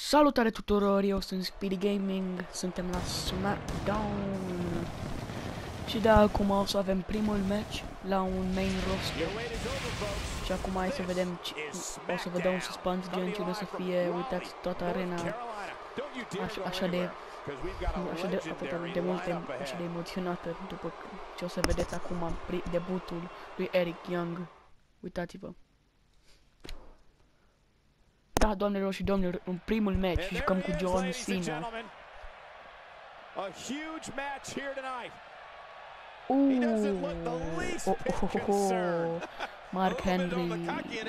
Salutare tuturor, eu sunt Speedy Gaming, suntem la SmackDown și de acum o să avem primul match la un main roster. Și acum hai să vedem, o să vă dau un suspans gen ce o să fie, uitați toată arena așa de emoționată după ce o să vedeți acum debutul lui Eric Young. Uitați-vă. Da, doamnelor și domnilor, în primul match jucăm cu John Cena. Mark Henry.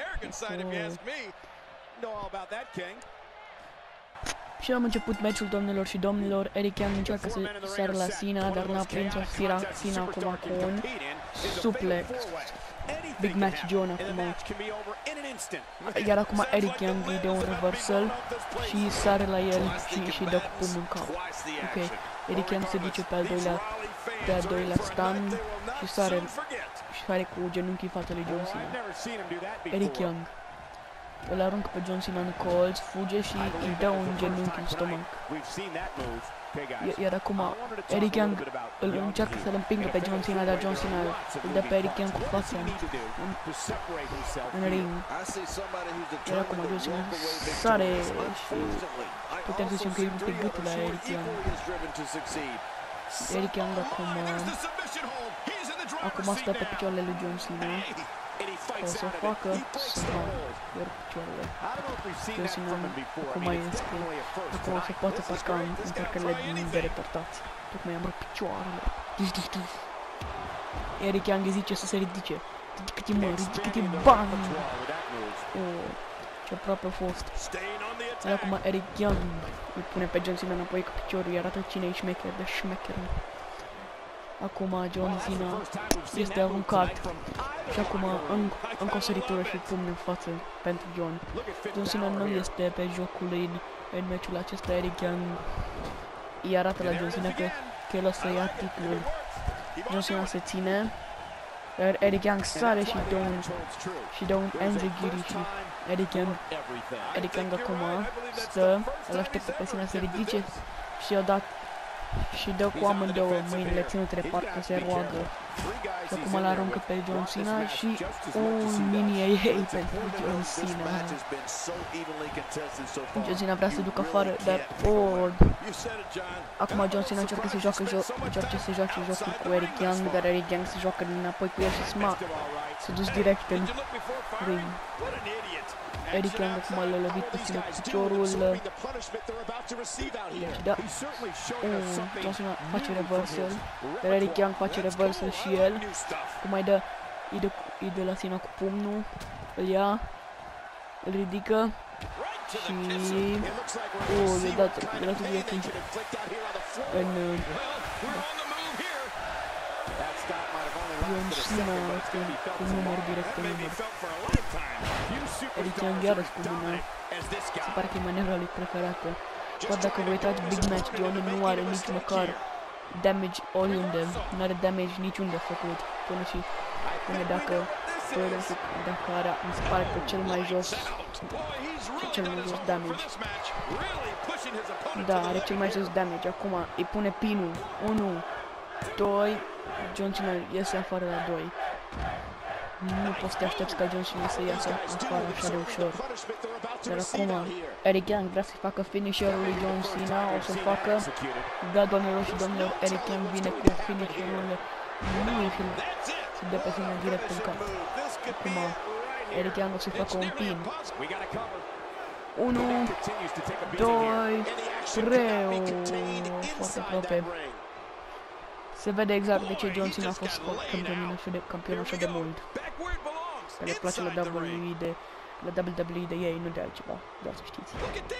Și am început matchul, domnilor și domnilor. Eric Young încearcă să sară la Cena, dar n-a prins-o Cena acum cu un suplex. Big match John acum. Iar acum Eric Young îi dă un reversal și sare la el și dă cu pumnul în cap. Ok, Eric Young se duce pe al doilea stand și sare cu genunchii în fața lui John Cena. Eric Young îl aruncă pe John Cena în colț, fuge și îi dă un genunchi în stomac. Iar acum Eric Young îl încearcă să-l împingă pe John Cena, dar John Cena îl dă pe Eric Young cu fața în ring. Iar acum John Cena sare și putem să zicem că e un pic gâtul la Eric Young. Eric Young acum stă pe picioarele lui John Cena. O să facă să iar picioarele. John Cena acum este. Acum o să poată parca în parcările de reportați. Tocmai am rupt picioarele. Eric Young îi zice să se ridice. Ridică-te, mă, ridică-te, bani! Ce aproape a fost. Iar acum Eric Young îl pune pe John Cena înapoi cu piciorul, iar arată cine e șmecher de șmecher. Acum John Cena este aruncat și acum încă o săritură și pumn în față pentru John. John Cena nu este pe jocul lui în meciul acesta. Eric Young îi arată la John Cena că el o să ia titlul. John Cena se ține, iar Eric Young sare și dă un enzigiri și Eric Young acum stă, îl așteptă pe Cena să ridice și și dă cu amândouă mâinile ținute de parcă se roagă. Și acum îl aruncă pe John Cena și un mini AA pentru John Cena. John Cena vrea să ducă afară, dar acum John Cena încearcă să joace jocul cu Eric Young, dar Eric Young se joacă înapoi cu el și s-a dus direct în ring. Eric Young acum l-a lovit pe Cena cu piciorul. Da. John Cena face reversal. Dar Eric Young face reversal și el. Cum îi dă la Cena cu pumnul. Îl ia. Îl ridică. Și... i-a dat direct în... John Cena cu număr direct în număr. Eric Young iarăși cu mâna. Se pare că e manevra lui preferată. Doar dacă vă uitați Big Match, John nu are nici măcar damage oriunde. Nu are damage niciunde făcut. Până dacă are, mi se pare că cel mai jos damage. Da, are cel mai jos damage. Acum îi pune pinul. 1, 2, John Cena iese afară la 2. Nu poți să te aștepți ca John Cena să iasă afară așa de ușor. Dar acum Eric Young vrea să facă finisherul lui John Cena, o să facă. Da, doamnelor și domnilor, Eric Young vine cu finisherul. Nu e film. Se dă pe Cena direct în cap. Acum Eric Young o să facă un pin. 1, 2, 3, foarte aproape. Se vede exact de ce John Cena a fost campion așa de mult. Că le place la WWE de ei, nu de altceva, doar să știți.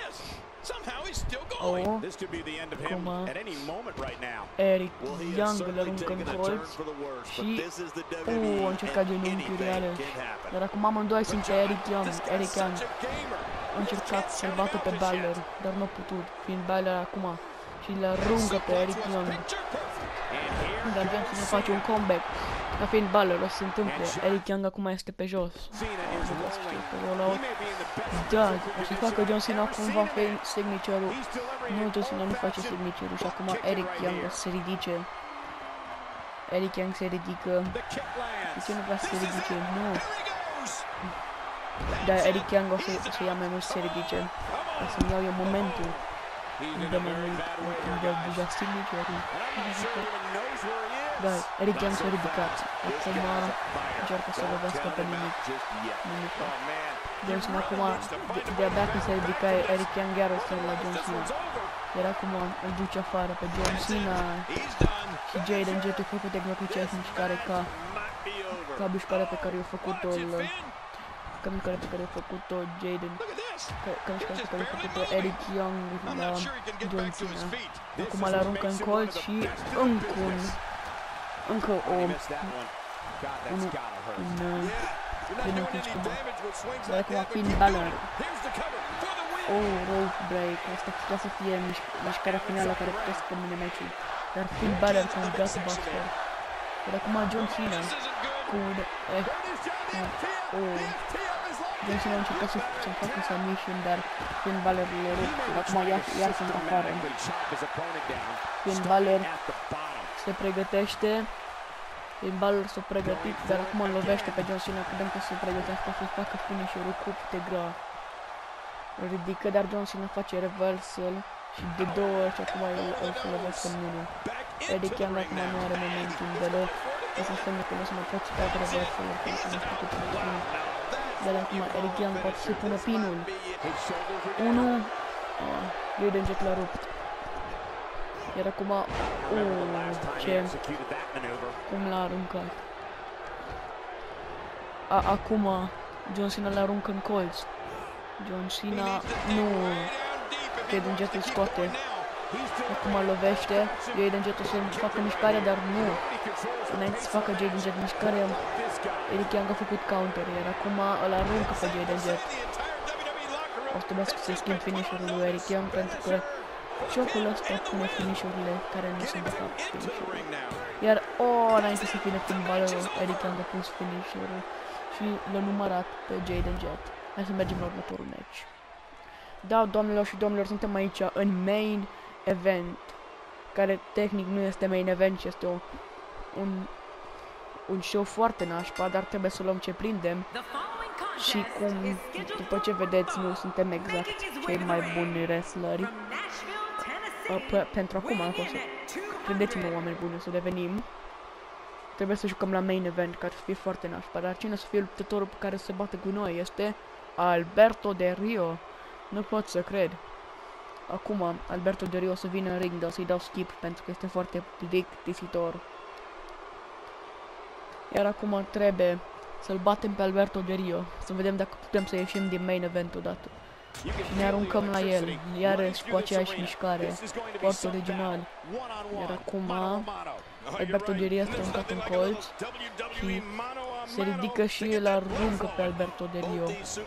Acum Eric Young îl aruncă în colț și a încercat genunchiuri reale. Dar acum amândoi sunt pe Eric Young. Eric Young a încercat să-l bată pe Balor, dar nu a putut, fiind Balor acum și îl aruncă pe Eric Young. Dar John Cena face un comeback Ca fiind Balor, o să se întâmple. Eric Young acum este pe jos. Da, o să facă John Cena cumva signature-ul. Nu, John Cena nu face signature-ul și acum Eric Young o să se ridice. Eric Young se ridică. De ce nu vrea să se ridice? Nu. Dar Eric Young o să ia mai mult să se ridice. O să-mi iau eu momentul. Îmi dă mai mult. Îmi dă deja signature-ul. Da, Eric Young s-a ridicat. Acum încearcă să lovească pe nimic. John Cena acum, de-abia când se ridica Eric Young iar o să la John Cena. Iar acum îl duce afară pe John Cena. Și Jaden Jet-ul făcut exact aceeași mișcare ca mișcarea pe care i-a făcut-o Jaden. Ca mișcarea pe care i-a făcut-o Eric Young la John Cena. Acum îl aruncă în colț și încă dar acum Finn Balor. Rope break. Asta putea să fie mișcarea finală care putea să termine meciul. Dar Finn Balor cu un Gutbuster. Iar acum John Cena cu John Cena a încercat să facă submission, dar Finn Balor le rup. Acum iar sunt afară. Finn Balor se pregătește. Finn Balor s-a pregătit, dar acum îl lovește pe John Cena. Credem că se pregătește să facă finisher-ul cu putegra. Îl ridică, dar John Cena face reversal și de două ori și acum îl să lovesc în mână. Eric Young acum nu are momentul deloc. Asta înseamnă că nu se mai face pe reversal, pentru că nu știu cât de bine. Dar acum Eric Young poate să pună pinul. 1. Jaden Jet l-a rupt. Iar acum, cum l-a aruncat. Acum, John Cena l-aruncă în colț. John Cena, nu, Jaden Jet îl scoate. Acum îl lovește, Jaden Jet o să facă mișcarea, dar nu. Înainte să facă Jaden Jet mișcarea, Eric Young a făcut counter, iar acum îl aruncă pe Jaden Jet. O să trebuie să se schimb finisher-ul lui Eric Young, pentru că jocul ăsta pune finisher-urile care nu sunt de fapt finisher-uri. Iar, înainte să fie Finn Balor, Eric Young a pus finisher-ul și l-a numărat pe Jaden Jet. Hai să mergem la următorul match. Da, doamnelor și domnilor, suntem aici în main event, care tehnic nu este main event, ci este un show foarte nașpa, dar trebuie să luăm ce prindem. Și cum, după ce vedeți, nu suntem exact cei mai buni wrestleri. Pentru acum, credeți-mă, oameni buni, o să devenim. Trebuie să jucăm la main event, care să fie foarte nașpa, dar cine să fie luptătorul pe care se bate cu noi este Alberto Del Rio. Nu pot să cred. Acum, Alberto Del Rio o să vină în ring, dar o să-i dau skip pentru că este foarte plictisitor. Iar acum trebuie să-l batem pe Alberto Del Rio, să vedem dacă putem să ieșim din main event odată. Și ne aruncăm la el, iarăși cu aceeași mișcare, foarte original. Iar acum, Alberto Del Rio este aruncat în colț și se ridică și el aruncă pe Alberto Del Rio.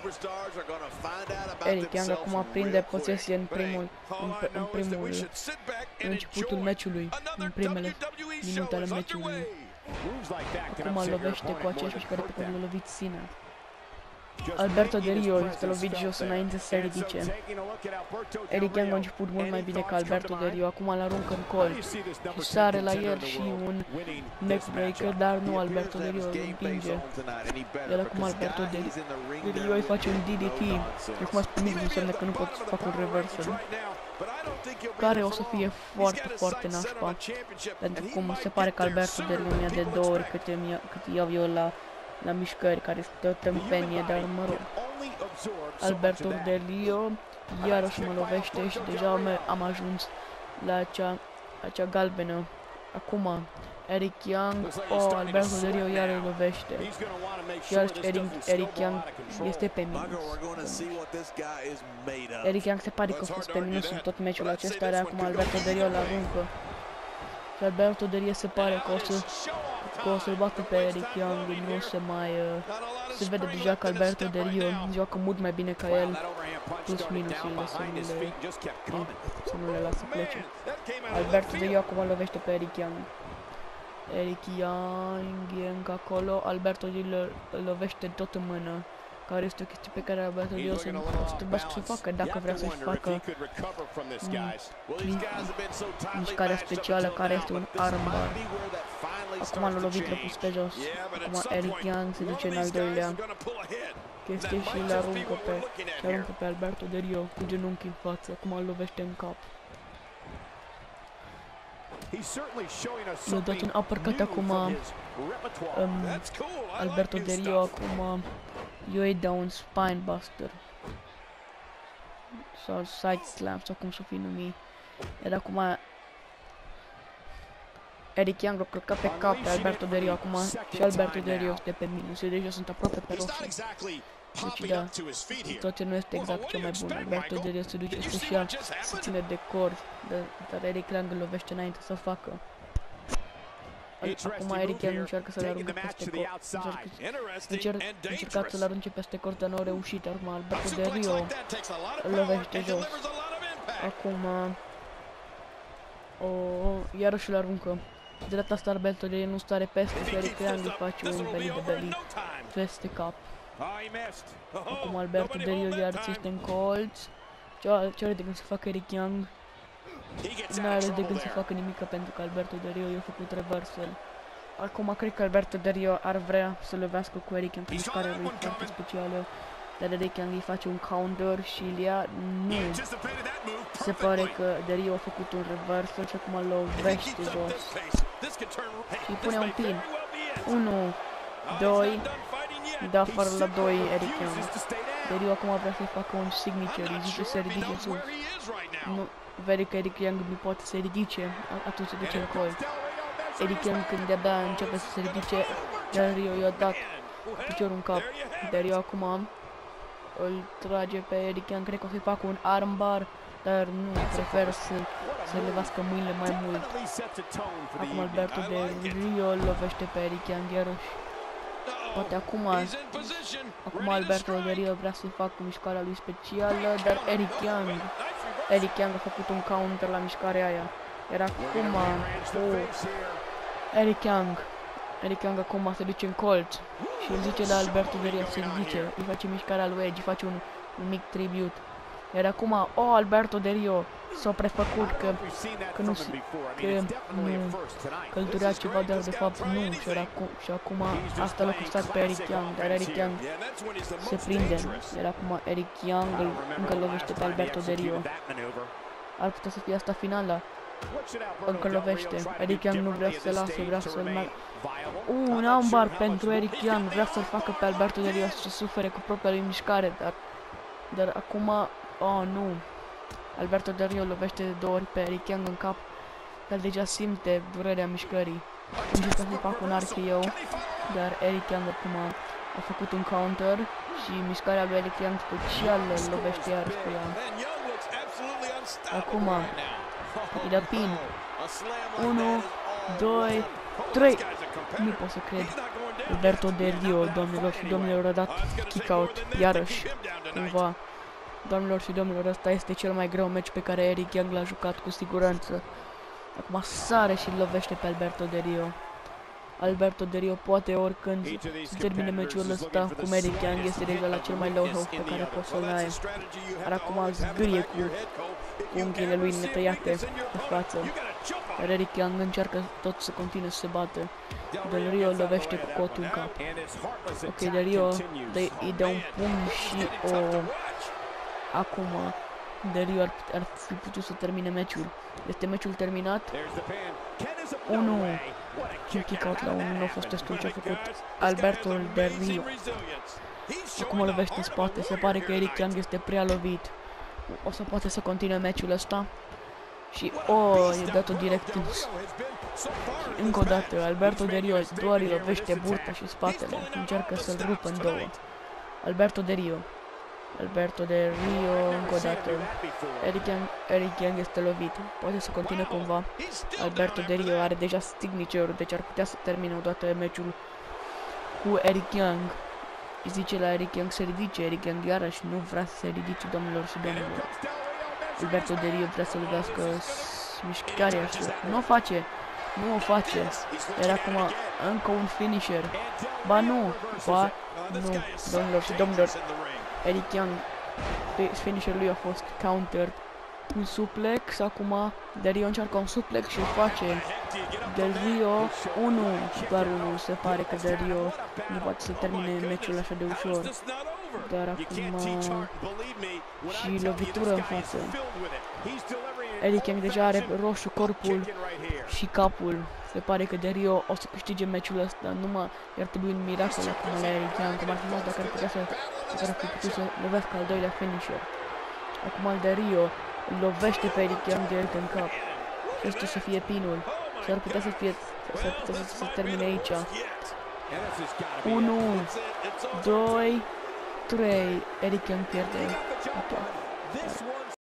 Eric Young acum prinde posesie în începutul meciului, în primele minute ale meciului. Acum îl lovește cu aceeași mișcare pe care l-a lovit Cena. Alberto Del Rio este lovit jos înainte să se ridice. Eric Young a început mult mai bine ca Alberto Del Rio, acum îl aruncă în colț și sare la el și un neckbreaker, dar nu, Alberto Del Rio îl împinge. Iar acum Alberto Del Rio îi face un DDT, și acum spune înseamnă că nu pot să fac un reversal, care o să fie foarte, foarte nașpa, pentru cum se pare că Alberto Del Rio mi-a de 2 ori cât iau eu la mișcări, care este o tâmpenie, dar mă rog. Alberto Del Rio iarăși mă lovește și deja am ajuns la acea galbenă. Acum, Eric Young, Alberto Del Rio iar îl lovește. Iarăși Eric Young este pe minus. Eric Young se pare că a fost pe minus în tot meciul acesta, dar acum Alberto Del Rio l-aruncă. Și Alberto Del Rio se pare că o să-l bată pe Eric Young, nu se mai... se vede deja că Alberto Del Rio joacă mult mai bine ca el, plus minusurile să nu le lasă plece. Alberto Del Rio acum lovește pe Eric Young. Eric Young e încă acolo. Alberto Del îl lovește tot în mână. Care este o chestie pe care Alberto Del o să trebuiască să facă dacă vrea să-și facă mișcarea specială care este un armbar. Acum l-a lovit, l-a pus pe jos. Acum Eric Young se duce în al doilea chestie și le aruncă pe Alberto Del Rio cu genunchi în față. Acum îl lovește în cap. I-a dat un uppercut acum Alberto Del Rio, acum eu dau un spine buster sau side slam sau cum s-o fi numit. Iar acum Eric Young l-a călcat pe cap pe Alberto Del Rio acum și Alberto Del Rio este pe minus. Eu deja sunt aproape pe roșu. Deci da, situația nu este exact cea mai bună. Alberto Del Rio se duce special, se ține de cord, dar Eric Young îl lovește înainte să facă. Acum Eric Young încearcă să-l arunce peste cord. Încercat să-l arunce peste cord, dar nu a reușit. Acum Alberto Del Rio îl lovește jos. Acum iarăși îl aruncă. De data asta Alberto Del Rio nu stare peste și Eric Young îi face un belly de belly peste cap. Acum Alberto Del Rio iar țește în colț. Ce are de gând să facă Eric Young? Nu are de gând să facă nimic pentru că Alberto Del Rio i-a făcut reversal. Acum cred că Alberto Del Rio ar vrea să lovească cu Eric Young, pentru care lui foarte specială. Dar Eric Young îi face un counter și îl ia. Nu. Se pare că Del Rio a făcut un reversal și acum îl lovește jos. Și îi pune un pin. 1, 2. Da, afară la 2 Eric Young. Del Rio acum vrea să-i facă un signature, îi zice să ridice sus. Nu, vede că Eric Young nu poate să ridice, atunci se duce în colț. Eric Young când de-abia începe să se ridice, Del Rio i-a dat piciorul în cap. Del Rio acum îl trage pe Eric Young, cred că o să-i facă un armbar, dar nu, prefer să levească mâinile mai mult. Acum Alberto Del Rio îl lovește pe Eric Young iarăși. Poate acum Alberto Del Rio vrea să-i facă mișcarea lui specială, dar Eric Young a făcut un counter la mișcarea aia. Iar acum Eric Young acum se duce în colț și îl zice la Alberto Del Rio să se ridice, îi face mișcarea lui Edge, îi face un mic tribute. Iar acum, Alberto Del Rio s-a prefăcut că îl durea ceva, dar de fapt nu. Și acum asta l-a costat pe Eric Young, dar Eric Young se prinde. Iar acum Eric Young încă lovește pe Alberto Del Rio. Ar putea să fie asta finala. Încă lovește. Eric Young nu vrea să se lase, vrea să-l mai... un armbar pentru Eric Young, vrea să-l facă pe Alberto Del Rio să sufere cu propria lui mișcare, dar acum... nu. Alberto Del Rio lovește de 2 ori pe Eric Young în cap, dar deja simte durerea mișcării. Începe să facă un RKO, dar Eric Young acum a făcut un counter și mișcarea lui Eric Young special îl lovește iarăși pe ea. Acum îi dă pin. 1, 2, 3. Nu pot să cred. Alberto Del Rio, doamnelor și domnilor, a dat kick-out iarăși, cumva. Doamnelor și domnilor, ăsta este cel mai greu meci pe care Eric Young l-a jucat cu siguranță. Acum sare și lovește pe Alberto Del Rio. Alberto Del Rio poate oricând să termine meciul ăsta, cum Eric Young este deja la cel mai low health pe care poți să-l ai. Dar acum zgârie cu unghiile lui netăiate pe față. Dar Eric Young încearcă tot să continue să se bată. Del Rio lovește cu cotul în cap. Ok, Del Rio îi dă un pumn și acum Del Rio ar fi putut să termine meciul. Este meciul terminat. 1. Kick-out la 1. Nu a fost destul ce a făcut Alberto Del Rio. Acum o lovește în spate. Se pare că Eric Young este prea lovit. O să poate să continue meciul ăsta. Și e dat-o direct în... Încă o dată, Alberto Del Rio doar îi lovește burta și spatele. Încearcă să-l rupă în două. Alberto Del Rio, încă o dată. Eric Young este lovit. Poate să continue cumva. Alberto Del Rio are deja signature-ul, deci ar putea să termine odată meciul cu Eric Young. Îi zice la Eric Young să ridice. Eric Young iarăși nu vrea să se ridice, domnilor și domnilor. Alberto Del Rio vrea să lovească mișcarea și nu o face. Nu o face. Iar acum încă un finisher. Ba nu. Ba nu. Domnilor și domnilor. Eric Young. Finisherul lui a fost counter. Un suplex. Acum Del Rio încearcă un suplex și îl face. Del Rio 1. Doar 1. Se pare că Del Rio nu poate să termine meciul așa de ușor. Dar acum și lovitură în față. Eric Young deja are roșu corpul și capul. Se pare că Del Rio o să câștige meciul ăsta. Numai ar trebui un miracol acum la Eric Young. Cum ar fi fost dacă ar fi putut să lovească al doilea finisher. Acum al Del Rio îl lovește pe Eric Young direct în cap. Și ăsta să fie pinul. S-ar putea să se termine aici. 1, 2, 3. Eric Young pierde.